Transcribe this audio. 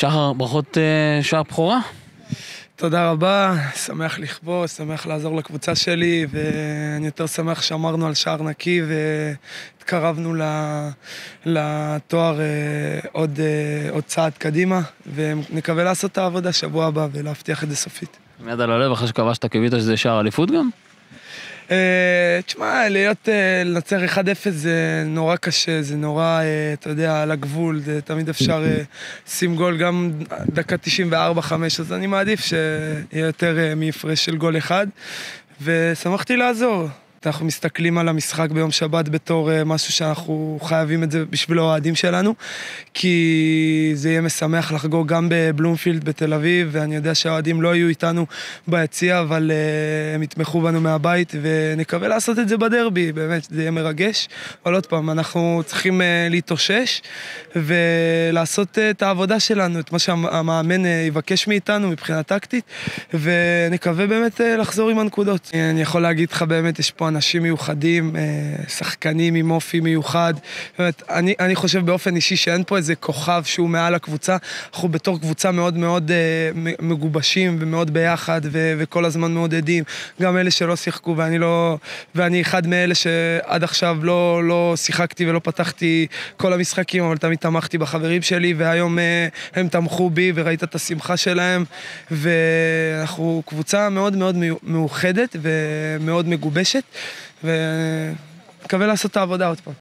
שחר, ברכות שעה בכורה. תודה רבה, שמח לכבוש, שמח לעזור לקבוצה שלי, ואני יותר שמח שאמרנו על שער נקי והתקרבנו לתואר עוד צעד קדימה, ונקווה לעשות את העבודה שבוע הבא ולהבטיח את זה סופית. עם יד על הלב, אחרי שכבשת קיווית שזה שער אליפות גם? תשמע, לנצח 1-0 זה נורא קשה, זה נורא, אתה יודע, על הגבול, זה תמיד אפשר לשים גול גם דקה 94-5, אז אני מעדיף שיהיה יותר מהפרש של גול אחד, ושמחתי לעזור. אנחנו מסתכלים על המשחק ביום שבת בתור משהו שאנחנו חייבים את זה בשביל האוהדים שלנו, כי זה יהיה משמח לחגוג גם בבלומפילד בתל אביב, ואני יודע שהאוהדים לא יהיו איתנו ביציע, אבל הם יתמכו בנו מהבית, ונקווה לעשות את זה בדרבי, באמת, זה יהיה מרגש. אבל עוד פעם, אנחנו צריכים להתאושש, ולעשות את העבודה שלנו, את מה שהמאמן יבקש מאיתנו מבחינה טקטית, ונקווה באמת לחזור עם הנקודות. אני יכול להגיד לך באמת, יש פה אנשים מיוחדים, שחקנים עם אופי מיוחד. באמת, אני חושב באופן אישי שאין פה איזה כוכב שהוא מעל הקבוצה. אנחנו בתור קבוצה מאוד מאוד מגובשים ומאוד ביחד, וכל הזמן מעודדים. גם אלה שלא שיחקו, ואני אחד מאלה שעד עכשיו לא שיחקתי ולא פתחתי כל המשחקים, אבל תמיד תמכתי בחברים שלי, והיום הם תמכו בי וראית את השמחה שלהם, ואנחנו קבוצה מאוד מאוד מאוחדת ומאוד מגובשת, ונקווה לעשות את העבודה עוד פעם.